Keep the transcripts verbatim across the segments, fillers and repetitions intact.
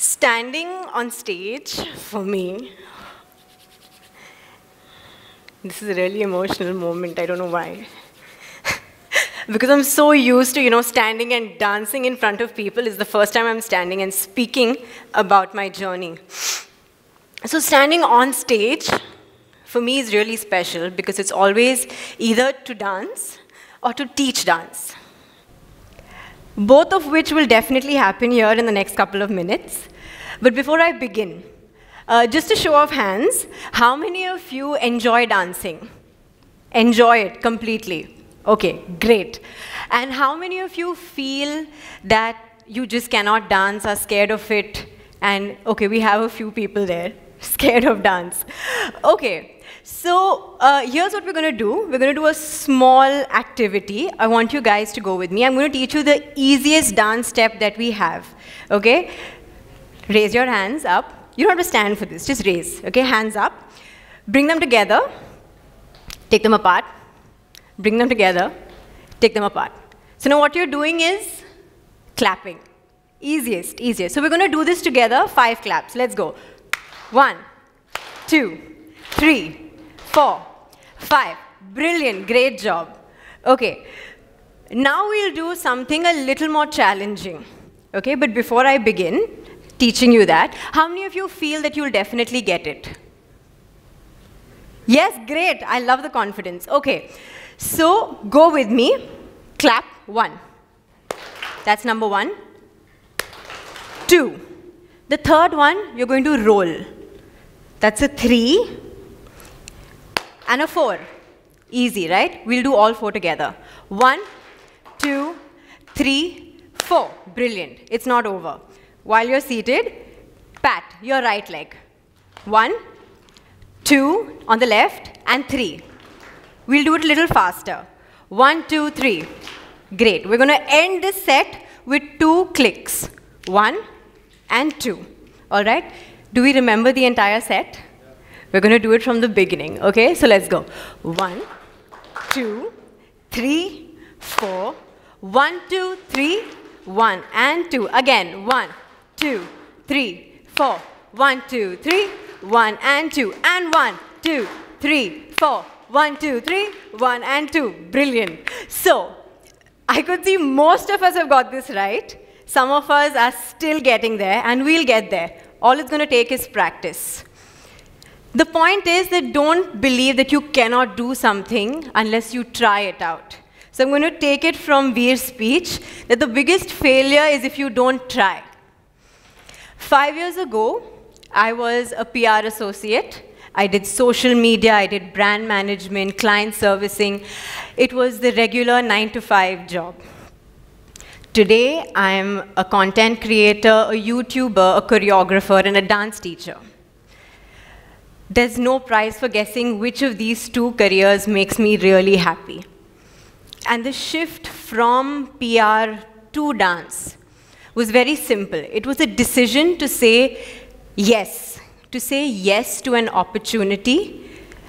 Standing on stage, for me, this is a really emotional moment, I don't know why. Because I'm so used to, you know, standing and dancing in front of people. It's the first time I'm standing and speaking about my journey. So standing on stage, for me, is really special because it's always either to dance or to teach dance. Both of which will definitely happen here in the next couple of minutes. But before I begin, uh, just a show of hands, how many of you enjoy dancing? Enjoy it completely? Okay, great. And how many of you feel that you just cannot dance, are scared of it? And okay, we have a few people there, scared of dance. Okay, so uh, here's what we're going to do. We're going to do a small activity. I want you guys to go with me. I'm going to teach you the easiest dance step that we have. Okay? Raise your hands up. You don't have to stand for this, just raise. Okay, hands up. Bring them together. Take them apart. Bring them together. Take them apart. So now what you're doing is clapping. Easiest, easiest. So we're going to do this together, five claps. Let's go. One, two, three, four, five. Brilliant, great job. Okay, now we'll do something a little more challenging. Okay, but before I begin teaching you that, how many of you feel that you'll definitely get it? Yes, great. I love the confidence. Okay, so go with me. Clap, one. That's number one. Two. The third one, you're going to roll. That's a three. And a four. Easy, right? We'll do all four together. One, two, three, four. Brilliant. It's not over. While you're seated, pat your right leg. One, two on the left, and three. We'll do it a little faster. One, two, three. Great. We're going to end this set with two clicks. One and two. All right? Do we remember the entire set? We're going to do it from the beginning. Okay? So let's go. One, two, three, four. One, two, three. One and two. Again. One, two, three, four. One, two, three. One and two. And one, two, three, four. One, two, three. One and two. Brilliant. So, I could see most of us have got this right. Some of us are still getting there, and we'll get there. All it's going to take is practice. The point is that don't believe that you cannot do something unless you try it out. So I'm going to take it from Veer's speech that the biggest failure is if you don't try. Five years ago, I was a P R associate. I did social media, I did brand management, client servicing. It was the regular nine to five job. Today, I'm a content creator, a YouTuber, a choreographer, and a dance teacher. There's no prize for guessing which of these two careers makes me really happy. And the shift from P R to dance was very simple. It was a decision to say yes, to say yes to an opportunity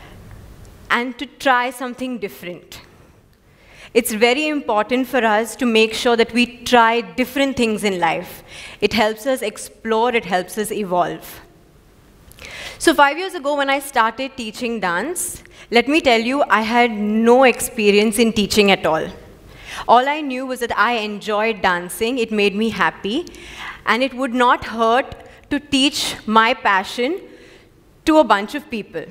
and to try something different. It's very important for us to make sure that we try different things in life. It helps us explore, it helps us evolve. So five years ago when I started teaching dance, let me tell you, I had no experience in teaching at all. All I knew was that I enjoyed dancing, it made me happy, and it would not hurt to teach my passion to a bunch of people.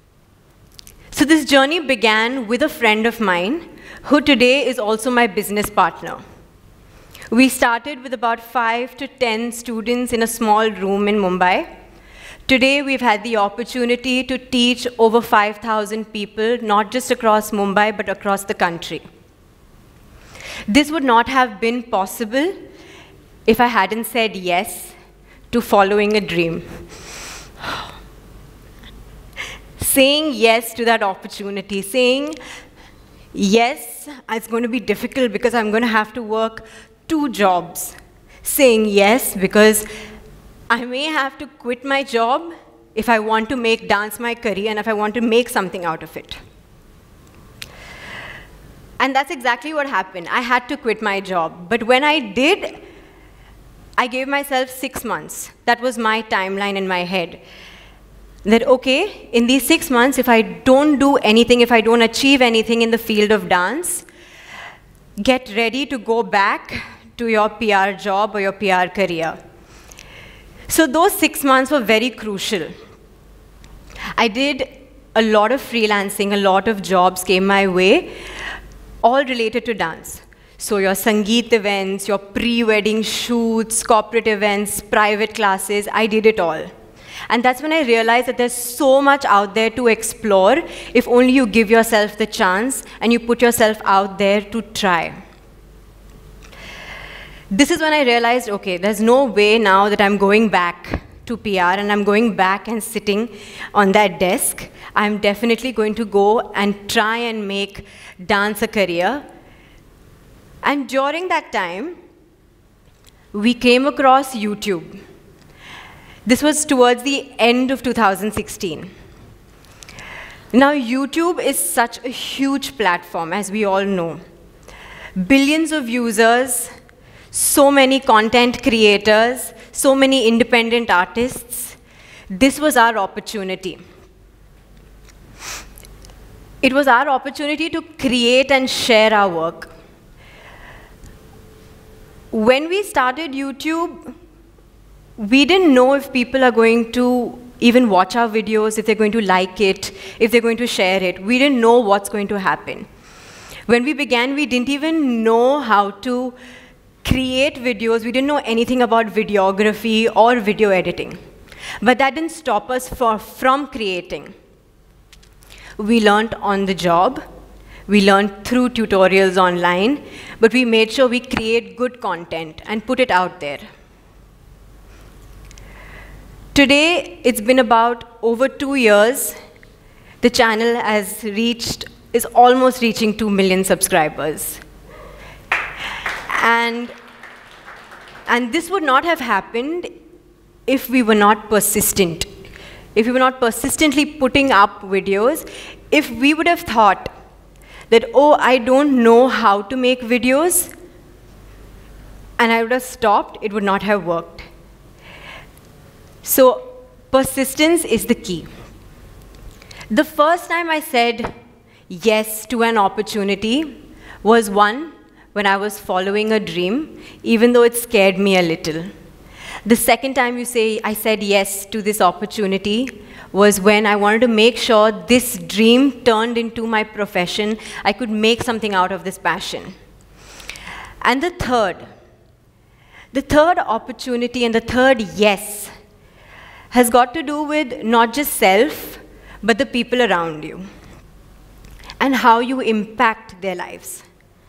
So this journey began with a friend of mine, who today is also my business partner. We started with about five to ten students in a small room in Mumbai. Today, we've had the opportunity to teach over five thousand people, not just across Mumbai, but across the country. This would not have been possible if I hadn't said yes to following a dream. Saying yes to that opportunity, saying yes, it's going to be difficult because I'm going to have to work two jobs. Saying yes because I may have to quit my job if I want to make dance my career and if I want to make something out of it. And that's exactly what happened. I had to quit my job. But when I did, I gave myself six months. That was my timeline in my head. That, okay, in these six months, if I don't do anything, if I don't achieve anything in the field of dance, get ready to go back to your P R job or your P R career. So those six months were very crucial. I did a lot of freelancing, a lot of jobs came my way, all related to dance. So your Sangeet events, your pre-wedding shoots, corporate events, private classes, I did it all. And that's when I realized that there's so much out there to explore if only you give yourself the chance and you put yourself out there to try. This is when I realized, okay, there's no way now that I'm going back to P R and I'm going back and sitting on that desk. I'm definitely going to go and try and make dance a career. And during that time, we came across YouTube. This was towards the end of two thousand sixteen. Now, YouTube is such a huge platform, as we all know. Billions of users, so many content creators, so many independent artists. This was our opportunity. It was our opportunity to create and share our work. When we started YouTube, we didn't know if people are going to even watch our videos, if they're going to like it, if they're going to share it. We didn't know what's going to happen. When we began, we didn't even know how to create videos. We didn't know anything about videography or video editing. But that didn't stop us for, from creating. We learned on the job. We learned through tutorials online. But we made sure we create good content and put it out there. Today, it's been about over two years. The channel has reached, is almost reaching two million subscribers. And, and this would not have happened if we were not persistent. If we were not persistently putting up videos, if we would have thought that, oh, I don't know how to make videos, and I would have stopped, it would not have worked. So persistence is the key. The first time I said yes to an opportunity was one, when I was following a dream, even though it scared me a little. The second time you say, I said yes to this opportunity was when I wanted to make sure this dream turned into my profession. I could make something out of this passion. And the third, the third opportunity and the third yes has got to do with not just self, but the people around you and how you impact their lives.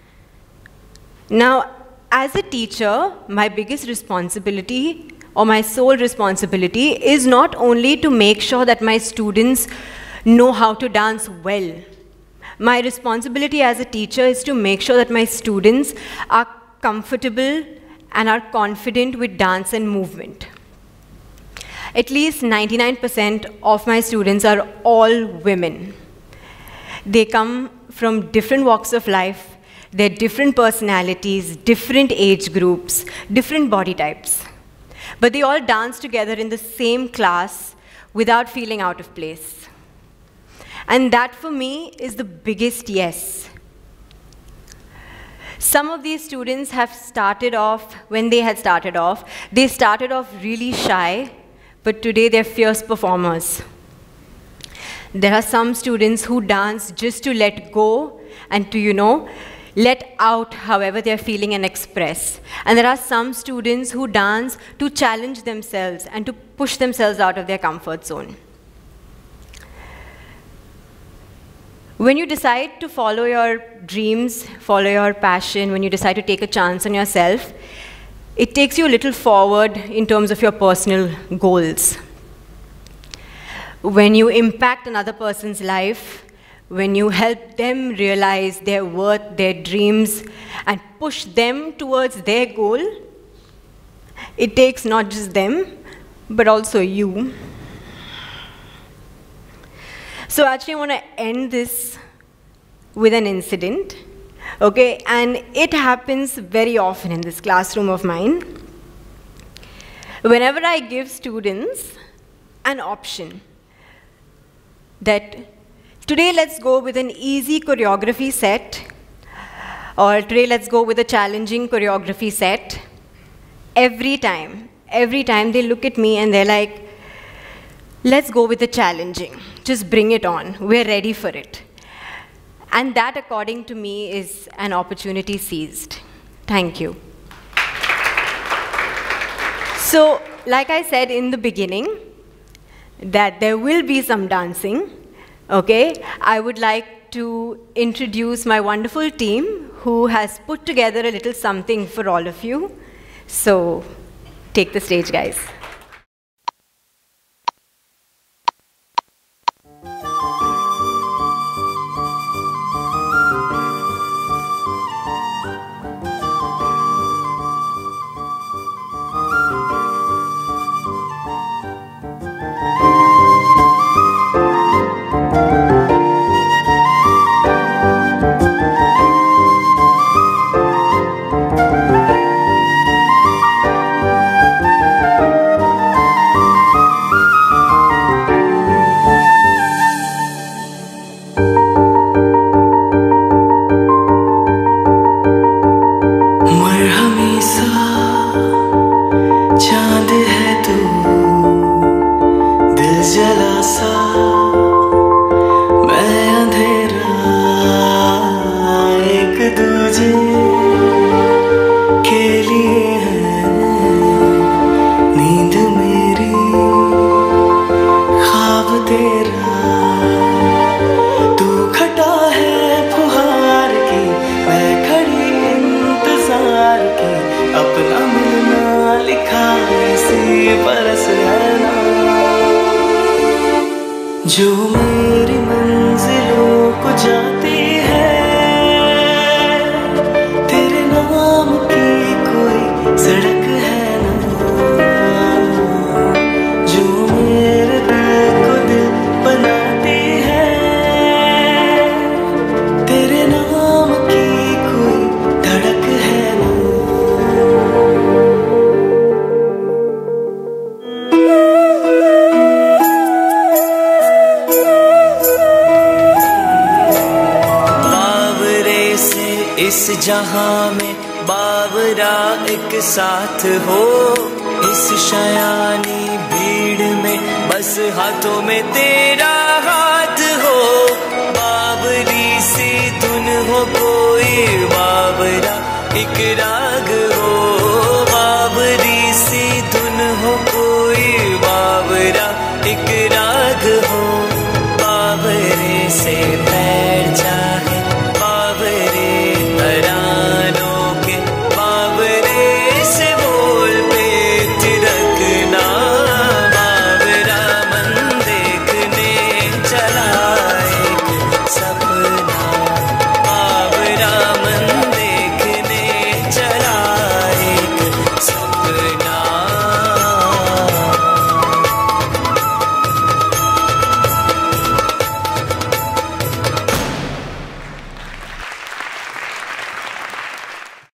Now, as a teacher, my biggest responsibility, or my sole responsibility, is not only to make sure that my students know how to dance well. My responsibility as a teacher is to make sure that my students are comfortable and are confident with dance and movement. At least ninety-nine percent of my students are all women. They come from different walks of life. They're different personalities, different age groups, different body types. But they all dance together in the same class without feeling out of place. And that, for me, is the biggest yes. Some of these students have started off, when they had started off, they started off really shy, but today they're fierce performers. There are some students who dance just to let go and to, you know, let out however they're feeling and express. And there are some students who dance to challenge themselves and to push themselves out of their comfort zone. When you decide to follow your dreams, follow your passion, when you decide to take a chance on yourself, it takes you a little forward in terms of your personal goals. When you impact another person's life, when you help them realize their worth, their dreams, and push them towards their goal, it takes not just them, but also you. So actually, I want to end this with an incident, okay? And it happens very often in this classroom of mine. whenever I give students an option that today let's go with an easy choreography set, or today let's go with a challenging choreography set, every time, every time they look at me and they're like, let's go with the challenging, just bring it on, we're ready for it. And that, according to me, is an opportunity seized. Thank you. So, like I said in the beginning, that there will be some dancing, okay? I would like to introduce my wonderful team who has put together a little something for all of you. So, take the stage, guys. जो मेरी मंजिलों को जाती है, तेरे नाम की कोई सड़क है ना, जो मेरे दिल को दिल बनाती है, तेरे नाम की कोई धड़क है ना। इस जहां में बावरा एक साथ हो, इस शयानी भीड़ में बस हाथों में तेरा